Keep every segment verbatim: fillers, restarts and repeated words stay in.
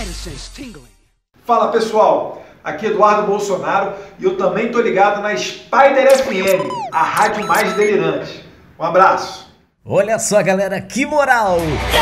sense tingling. Fala pessoal, aqui é Eduardo Bolsonaro e eu também tô ligado na Spider F M, a rádio mais delirante. Um abraço. Olha só galera, que moral!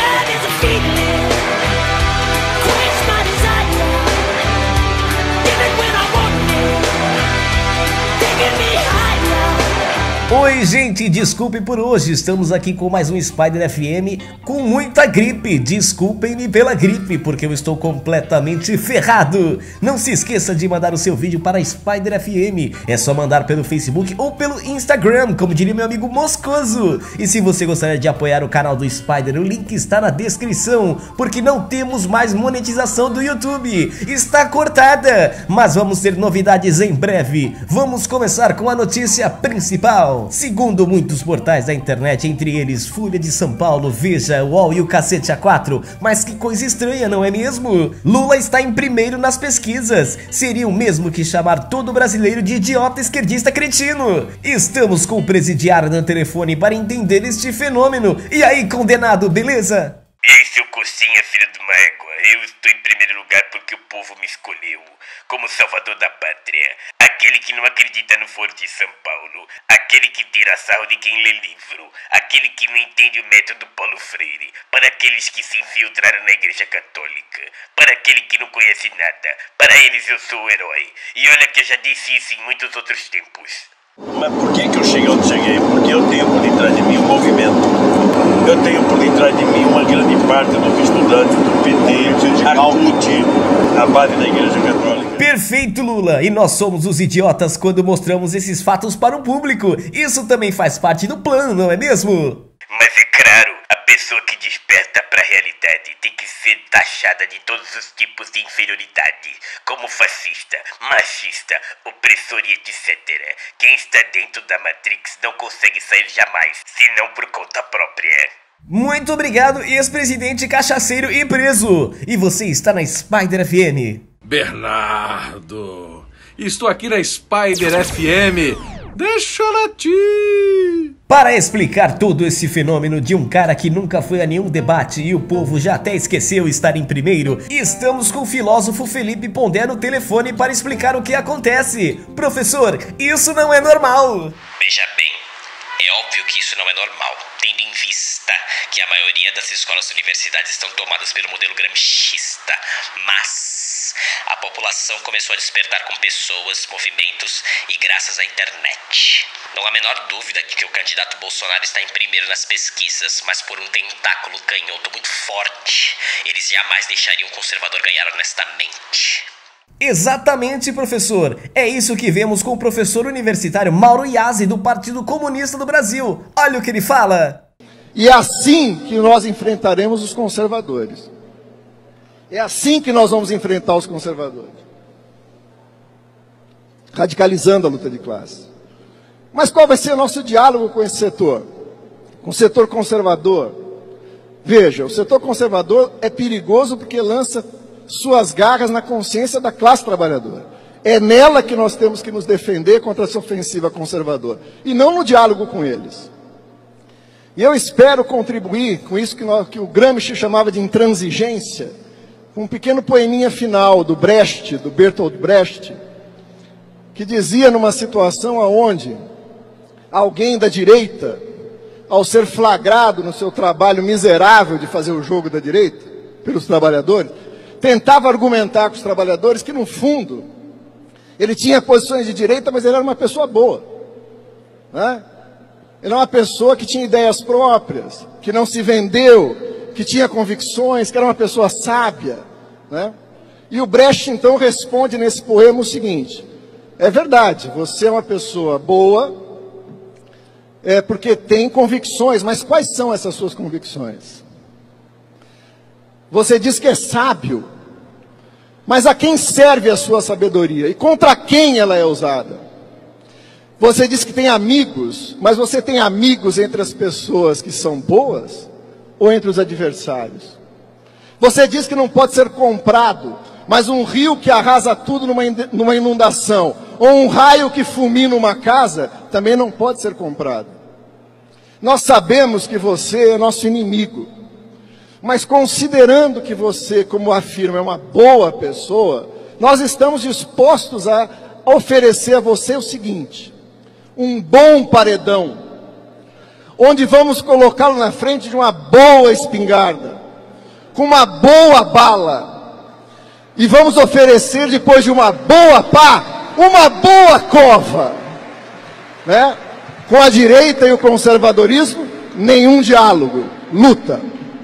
Oi gente, desculpe por hoje, estamos aqui com mais um Spider F M com muita gripe. Desculpem-me pela gripe, porque eu estou completamente ferrado. Não se esqueça de mandar o seu vídeo para Spider F M, é só mandar pelo Facebook ou pelo Instagram, como diria meu amigo Moscoso. E se você gostaria de apoiar o canal do Spider, o link está na descrição, porque não temos mais monetização do YouTube, está cortada, mas vamos ter novidades em breve. Vamos começar com a notícia principal. Segundo muitos portais da internet, entre eles Folha de São Paulo, Veja, U O L e o Cacete A quatro, mas que coisa estranha, não é mesmo? Lula está em primeiro nas pesquisas. Seria o mesmo que chamar todo brasileiro de idiota esquerdista cretino. Estamos com o presidiário no telefone para entender este fenômeno. E aí, condenado, beleza? E aí, seu coxinha, filho de uma égua, eu estou em primeiro lugar porque o povo me escolheu como salvador da pátria, aquele que não acredita no Foro de São Paulo, aquele que tira sarro de quem lê livro, aquele que não entende o método Paulo Freire, para aqueles que se infiltraram na Igreja Católica, para aquele que não conhece nada, para eles eu sou o herói, e olha que eu já disse isso em muitos outros tempos. Mas por que que eu cheguei onde cheguei? Porque eu tenho por detrás de mim um movimento. Eu tenho por detrás de mim uma grande parte dos estudantes do P T, a C U T, a base da Igreja Católica. Perfeito, Lula! E nós somos os idiotas quando mostramos esses fatos para o público. Isso também faz parte do plano, não é mesmo? Mas é claro, a pessoa que desperta para a realidade tem que ser taxada de todos os tipos de inferioridade, como fascista, machista, opressor e etcétera. Quem está dentro da Matrix não consegue sair jamais, senão por conta própria. Muito obrigado, ex-presidente cachaceiro e preso! E você está na Spider F M. Bernardo, estou aqui na Spider F M. Deixa eu latir! Para explicar todo esse fenômeno de um cara que nunca foi a nenhum debate e o povo já até esqueceu estar em primeiro, estamos com o filósofo Felipe Pondé no telefone para explicar o que acontece. Professor, isso não é normal! Veja bem, é óbvio que isso não é normal, tendo em vista que a maioria das escolas e universidades estão tomadas pelo modelo gramscista, mas a população começou a despertar com pessoas, movimentos e graças à internet. Não há a menor dúvida de que o candidato Bolsonaro está em primeiro nas pesquisas, mas por um tentáculo canhoto muito forte, eles jamais deixariam o conservador ganhar honestamente. Exatamente, professor. É isso que vemos com o professor universitário Mauro Iazzi, do Partido Comunista do Brasil. Olha o que ele fala. E é assim que nós enfrentaremos os conservadores. É assim que nós vamos enfrentar os conservadores. Radicalizando a luta de classe. Mas qual vai ser o nosso diálogo com esse setor? Com o setor conservador? Veja, o setor conservador é perigoso porque lança suas garras na consciência da classe trabalhadora. É nela que nós temos que nos defender contra essa ofensiva conservadora. E não no diálogo com eles. E eu espero contribuir com isso que, nós, que o Gramsci chamava de intransigência, com um pequeno poeminha final do Brecht, do Bertolt Brecht, que dizia numa situação onde alguém da direita, ao ser flagrado no seu trabalho miserável de fazer o jogo da direita, pelos trabalhadores, tentava argumentar com os trabalhadores que, no fundo, ele tinha posições de direita, mas ele era uma pessoa boa, né? Ele era uma pessoa que tinha ideias próprias, que não se vendeu, que tinha convicções, que era uma pessoa sábia, né? E o Brecht, então, responde nesse poema o seguinte: é verdade, você é uma pessoa boa, é porque tem convicções, mas quais são essas suas convicções? Você diz que é sábio, mas a quem serve a sua sabedoria? E contra quem ela é usada? Você diz que tem amigos, mas você tem amigos entre as pessoas que são boas ou entre os adversários? Você diz que não pode ser comprado, mas um rio que arrasa tudo numa inundação, ou um raio que fulmina uma casa, também não pode ser comprado. Nós sabemos que você é nosso inimigo. Mas considerando que você, como afirma, é uma boa pessoa, nós estamos dispostos a oferecer a você o seguinte: um bom paredão, onde vamos colocá-lo na frente de uma boa espingarda, com uma boa bala, e vamos oferecer, depois de uma boa pá, uma boa cova, né? Com a direita e o conservadorismo, nenhum diálogo, luta.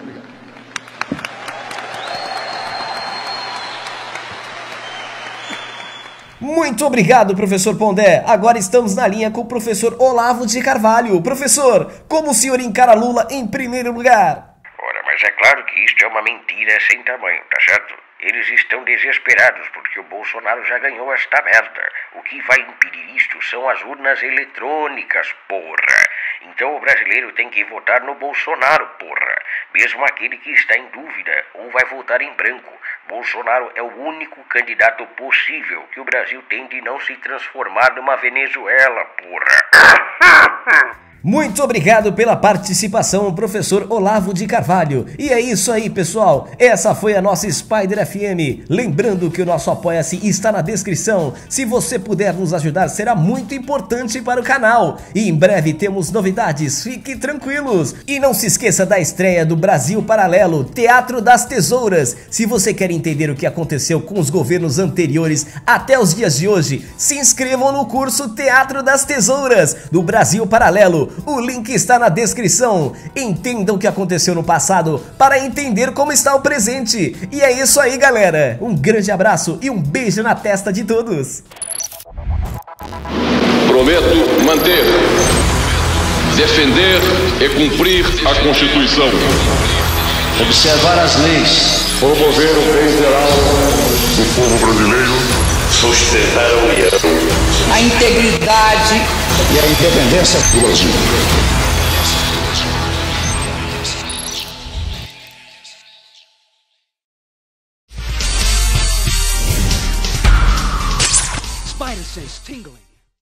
Muito obrigado, professor Pondé. Agora estamos na linha com o professor Olavo de Carvalho. Professor, como o senhor encara Lula em primeiro lugar? Ora, mas é claro que isto é uma mentira sem tamanho, tá certo? Eles estão desesperados porque o Bolsonaro já ganhou esta merda. O que vai impedir isto são as urnas eletrônicas, porra. Então o brasileiro tem que votar no Bolsonaro, porra. Mesmo aquele que está em dúvida ou vai votar em branco. Bolsonaro é o único candidato possível que o Brasil tem de não se transformar numa Venezuela, porra. Muito obrigado pela participação, professor Olavo de Carvalho. E é isso aí, pessoal. Essa foi a nossa Spider F M. Lembrando que o nosso Apoia-se está na descrição. Se você puder nos ajudar, será muito importante para o canal. E em breve temos novidades, fique tranquilos. E não se esqueça da estreia do Brasil Paralelo, Teatro das Tesouras. Se você quer entender o que aconteceu com os governos anteriores até os dias de hoje, se inscrevam no curso Teatro das Tesouras, do Brasil Paralelo. O link está na descrição. Entendam o que aconteceu no passado para entender como está o presente. E é isso aí, galera. Um grande abraço e um beijo na testa de todos. Prometo manter, defender e cumprir a Constituição. Observar as leis. Promover o bem geral do povo brasileiro. Sustentar a União. A integridade e a independência do Brasil. Spider sense tingling.